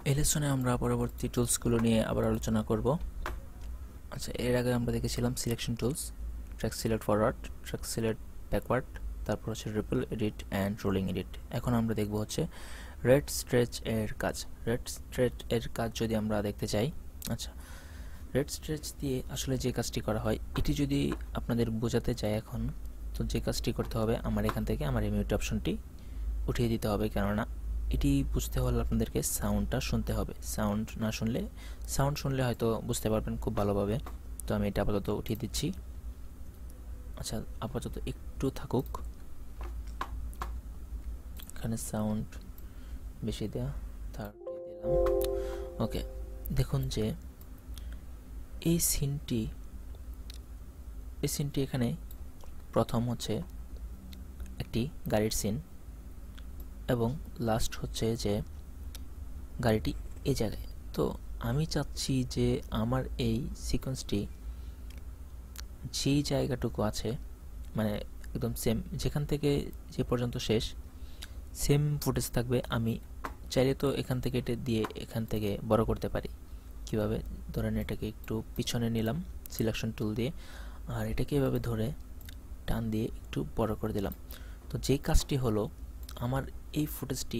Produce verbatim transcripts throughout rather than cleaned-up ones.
এই লেসনে আমরা পরবর্তী টুলসগুলো নিয়ে আবার আলোচনা করব। আচ্ছা, এর আগে আমরা দেখেছিলাম selection tools, track select forward, track select backward, তারপর হচ্ছে ripple edit and rolling edit. এখন আমরা দেখব হচ্ছে রেড স্ট্রেচ এর কাজ। রেড স্ট্রেচ এর কাজ যদি আমরা দেখতে চাই, আচ্ছা, রেড স্ট্রেচ দিয়ে আসলে যে কাজটি করা হয় এটি যদি আপনাদের বোঝাতে চাই এখন, তো যে কাজটি করতে হবে আমার এখান থেকে আমার এই মিউট অপশনটি উঠিয়ে দিতে হবে, কেননা এটি বুঝতে হলে আপনাদেরকে সাউন্ডটা শুনতে হবে। সাউন্ড না শুনলে সাউন্ড শুনলে হয়তো বুঝতে পারবেন খুব ভালোভাবে। তো আমি এটা আপাতত উঠিয়ে দিচ্ছি। আচ্ছা, আপাতত একটু থাকুক, এখানে সাউন্ড বেশি দেওয়া, তার দিলাম। ওকে, দেখুন যে এই সিনটি এই সিনটি এখানে প্রথম হচ্ছে একটি গাড়ির সিন এবং লাস্ট হচ্ছে যে গাড়িটি এই জায়গায়। তো আমি চাচ্ছি যে আমার এই সিকোয়েন্সটি যেই জায়গাটুকু আছে, মানে একদম সেম যেখান থেকে যে পর্যন্ত শেষ সেম ফুটেজ থাকবে। আমি চাইলে তো এখান থেকে এটা দিয়ে এখান থেকে বড় করতে পারি। কিভাবে? ধরেন এটাকে একটু পিছনে নিলাম সিলেকশন টুল দিয়ে, আর এটাকে এভাবে ধরে টান দিয়ে একটু বড় করে দিলাম। তো যেই কাজটি হলো, আমার এই ফুটেজটি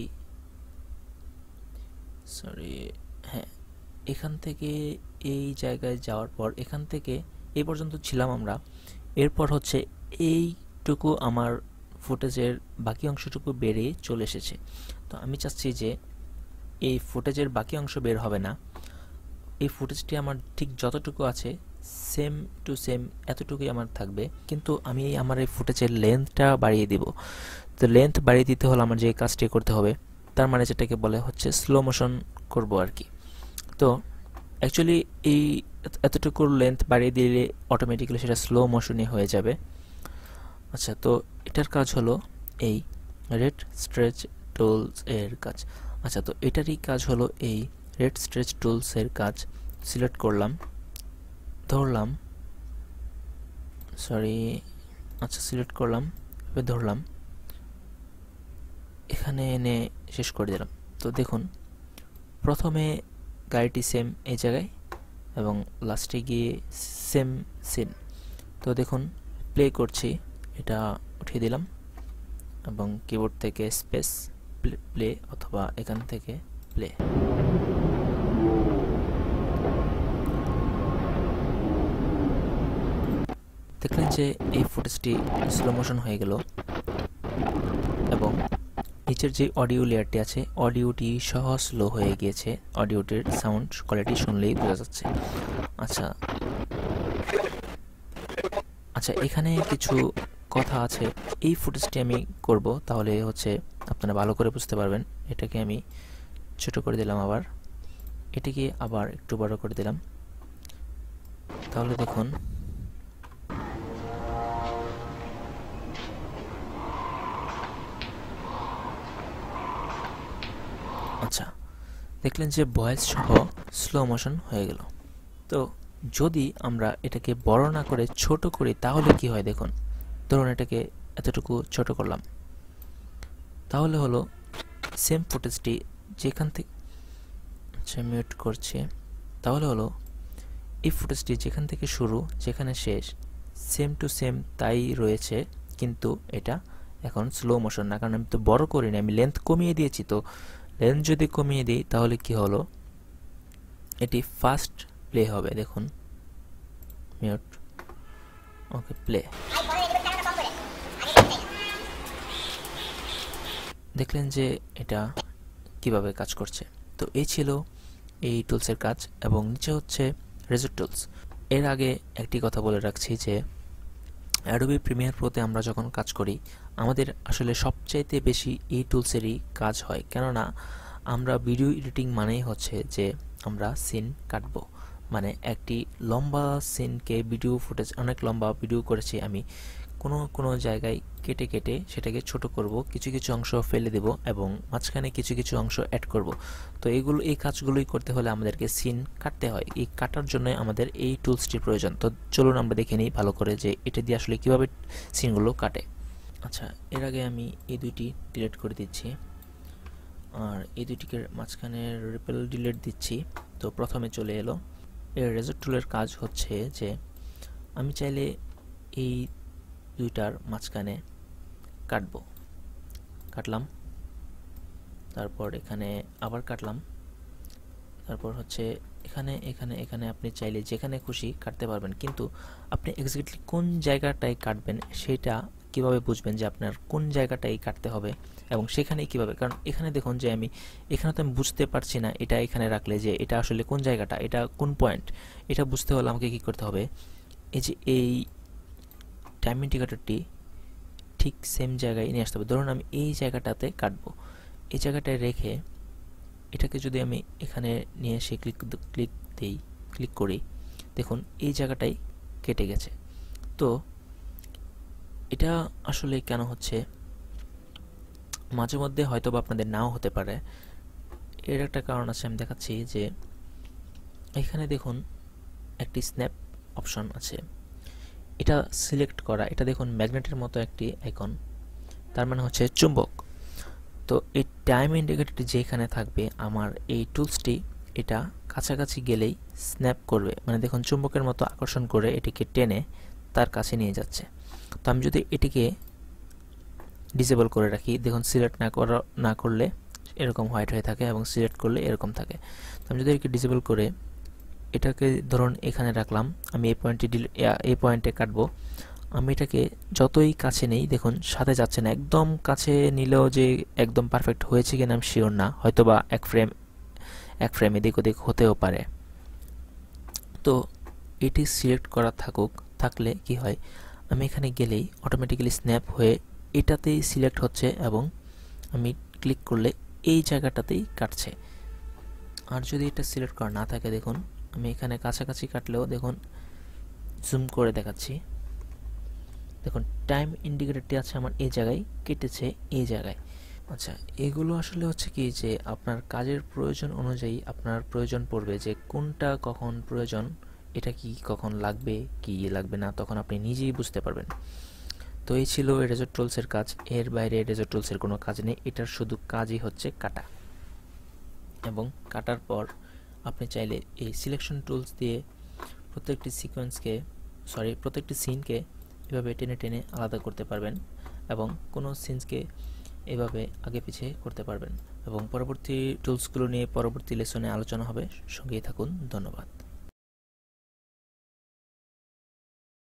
সরি হ্যাঁ এখান থেকে এই জায়গায় যাওয়ার পর এখান থেকে এই পর্যন্ত ছিলাম আমরা, এরপর হচ্ছে এইটুকু আমার ফুটেজের বাকি অংশটুকু বেরিয়ে চলে এসেছে। তো আমি চাচ্ছি যে এই ফুটেজের বাকি অংশ বের হবে না, এই ফুটেজটি আমার ঠিক যতটুকু আছে সেম টু সেম এতটুকুই আমার থাকবে, কিন্তু আমি আমার এই ফুটেজের লেন্থটা বাড়িয়ে দিব। তো লেন্থ বাড়িয়ে দিতে হলে আমার যে কাজটি করতে হবে, তার মানে যেটাকে বলে হচ্ছে স্লো মোশন করব আর কি। তো অ্যাকচুয়ালি এই এতটুকুর লেন্থ বাড়িয়ে দিলে অটোমেটিক্যালি সেটা স্লো মোশনে হয়ে যাবে। আচ্ছা, তো এটার কাজ হলো এই রেড স্ট্রেচ টুলস এর কাজ। আচ্ছা, তো এটারই কাজ হলো এই রেড স্ট্রেচ টুলস এর কাজ। সিলেক্ট করলাম, ধরলাম, সরি আচ্ছা সিলেক্ট করলাম, এবার ধরলাম, এখানে এনে শেষ করে দিলাম। তো দেখুন প্রথমে গাড়িটি সেম এই জায়গায় এবং লাস্টে গিয়ে সেম সিন। তো দেখুন প্লে করছি, এটা উঠিয়ে দিলাম এবং কিবোর্ড থেকে স্পেস প্লে অথবা এখান থেকে প্লে। দেখলেন যে এই ফুটেজটি স্লো মোশন হয়ে গেল এবং নিচের যে অডিও লেয়ারটি আছে অডিওটি সহ স্লো হয়ে গিয়েছে। অডিওটির সাউন্ড কোয়ালিটি শুনলেই বোঝা যাচ্ছে। আচ্ছা আচ্ছা এখানে কিছু কথা আছে, এই ফুটেজটি আমি করব, তাহলে হচ্ছে আপনারা ভালো করে বুঝতে পারবেন। এটাকে আমি ছোট করে দিলাম, আবার এটিকে আবার একটু বড় করে দিলাম, তাহলে দেখুন আচ্ছা দেখলেন যে ভয়েস সহ স্লো মোশন হয়ে গেল। তো যদি আমরা এটাকে বড় না করে ছোট করি তাহলে কি হয় দেখুন। ধরুন এটাকে এতটুকু ছোট করলাম, তাহলে হলো সেম ফুটেজটি যেখান থেকে আচ্ছা মিউট করছি, তাহলে হলো এই ফুটেজটি যেখান থেকে শুরু যেখানে শেষ সেম টু সেম তাই রয়েছে, কিন্তু এটা এখন স্লো মোশন না, কারণ আমি তো বড় করিনি, আমি লেন্থ কমিয়ে দিয়েছি। তো লেন্থ যদি কমিয়ে দিই তাহলে কি হলো, এটি ফাস্ট প্লে হবে। দেখুন মিউট, ওকে প্লে। দেখলেন যে এটা কিভাবে কাজ করছে। তো এই ছিল এই টুলসের কাজ এবং নিচে হচ্ছে রেজর টুলস। এর আগে একটি কথা বলে রাখছি যে অ্যাডোবি প্রিমিয়ার প্রোতে আমরা যখন কাজ করি আমাদের আসলে সবচাইতে বেশি এই টুলসেরই কাজ হয়, কেননা আমরা ভিডিও এডিটিং মানেই হচ্ছে যে আমরা সিন কাটবো, মানে একটি লম্বা সিনকে ভিডিও ফুটেজ, অনেক লম্বা ভিডিও করেছি আমি, কোনো কোনো জায়গায় কেটে কেটে সেটাকে ছোট করব, কিছু কিছু অংশ ফেলে দেব এবং মাঝখানে কিছু কিছু অংশ অ্যাড করব। তো এইগুলো এই কাজগুলোই করতে হলে আমাদেরকে সিন কাটতে হয়, এই কাটার জন্য আমাদের এই টুলসটির প্রয়োজন। তো চলুন আমরা দেখে নিই ভালো করে যে এটা দিয়ে আসলে কীভাবে সিনগুলো কাটে। আচ্ছা, এর আগে আমি এই দুইটি ডিলিট করে দিচ্ছি। আর এই দুইটিকে মাঝখানে রিপেল ডিলিট দিচ্ছি। তো প্রথমে চলে এলো। এর রেজর টুলের কাজ হচ্ছে যে আমি চাইলে এই দুইটার মাঝখানে কাটবো, কাটলাম, তারপর এখানে আবার কাটলাম, তারপর হচ্ছে এখানে এখানে এখানে আপনি চাইলে যেখানে খুশি কাটতে পারবেন, কিন্তু আপনি এক্স্যাক্টলি কোন জায়গাটায় কাটবেন সেটা কিভাবে বুঝবেন যে আপনার কোন জায়গাটাই কাটতে হবে এবং সেখানে কিভাবে, কারণ এখানে দেখুন যে আমি এখানে তো আমি বুঝতে পারছি না এটা এখানে রাখলে যে এটা আসলে কোন জায়গাটা, এটা কোন পয়েন্ট, এটা বুঝতে হলে আমাকে কি করতে হবে, এই যে এই টাইম ইন্ডিকেটরটি ঠিক সেম জায়গায় নিয়ে আসতে হবে। ধরুন আমি এই জায়গাটাতে কাটবো, এই জায়গাটায় রেখে এটাকে যদি আমি এখানে নিয়ে এসে ক্লিক ক্লিক দিই, ক্লিক করি, দেখুন এই জায়গাটাই কেটে গেছে। তো এটা আসলে কেন হচ্ছে, মাঝে মধ্যে হয়তো বা আপনাদের নাও হতে পারে। এর একটা কারণ আছে, আমি দেখাচ্ছি যে এখানে দেখুন একটি স্ন্যাপ অপশন আছে, এটা সিলেক্ট করা, এটা দেখুন ম্যাগনেটের মতো একটি আইকন, তার মানে হচ্ছে চুম্বক। তো এই টাইম ইন্ডিকেটরটি যেখানে থাকবে আমার এই টুলসটি এটা কাছাকাছি গেলেই স্ন্যাপ করবে, মানে দেখুন চুম্বকের মতো আকর্ষণ করে এটিকে টেনে তার কাছে নিয়ে যাচ্ছে। তো আমি যদি এটিকে ডিসেবল করে রাখি, দেখুন সিলেক্ট না করা না করলে এরকম হোয়াইট হয়ে থাকে এবং সিলেক্ট করলে এরকম থাকে। তো আমি যদি এটাকে ডিসেবল করে এটাকে ধরুন এখানে রাখলাম, আমি এই পয়েন্টটি এই পয়েন্টে কাটবো, আমি এটাকে যতই কাছে নেই দেখুন সাথে যাচ্ছে না, একদম কাছে নিলেও যে একদম পারফেক্ট হয়েছে কিনা আমি শিওর না, হয়তোবা এক ফ্রেম এক ফ্রেম এদিক ওদিক হতেও পারে। তো এটি সিলেক্ট করা থাকুক, থাকলে কি হয় আমি এখানে গেলেই অটোমেটিক্যালি স্ন্যাপ হয়ে এটাতেই সিলেক্ট হচ্ছে এবং আমি ক্লিক করলে এই জায়গাটাতেই কাটছে। আর যদি এটা সিলেক্ট করা না থাকে দেখুন আমি এখানে কাছাকাছি কাটলেও দেখুন জুম করে দেখাচ্ছি, দেখুন টাইম ইন্ডিকেটরটি আছে আমার এই জায়গায়, কেটেছে এই জায়গায়। আচ্ছা, এগুলো আসলে হচ্ছে কি যে আপনার কাজের প্রয়োজন অনুযায়ী আপনার প্রয়োজন পড়বে যে কোনটা কখন প্রয়োজন, এটা কি কখন লাগবে কি লাগবে না, তখন আপনি নিজেই বুঝতে পারবেন। তো এই ছিল রেজর টুলসের কাজ, এর বাইরে রেজর টুলসের কোনো কাজ নেই, এটার শুধু কাজই হচ্ছে কাটা। এবং কাটার পর আপনি চাইলে এই সিলেকশন টুলস দিয়ে প্রত্যেকটি সিকোয়েন্সকে সরি প্রত্যেকটি সিনকে এভাবে টেনে টেনে আলাদা করতে পারবেন এবং কোনো সিনসকে এভাবে আগে পিছিয়ে করতে পারবেন। এবং পরবর্তী টুলসগুলো নিয়ে পরবর্তী লেসনে আলোচনা হবে, সঙ্গেই থাকুন। ধন্যবাদ।